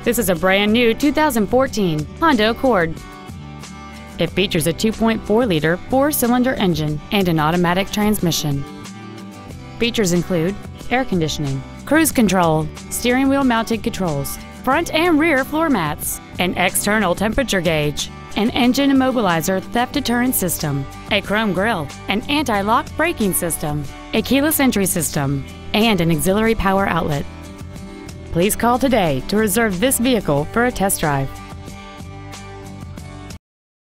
This is a brand new 2014 Honda Accord. It features a 2.4-liter four-cylinder engine and an automatic transmission. Features include air conditioning, cruise control, steering wheel mounted controls, front and rear floor mats, an external temperature gauge, an engine immobilizer theft deterrent system, a chrome grille, an anti-lock braking system, a keyless entry system, and an auxiliary power outlet. Please call today to reserve this vehicle for a test drive.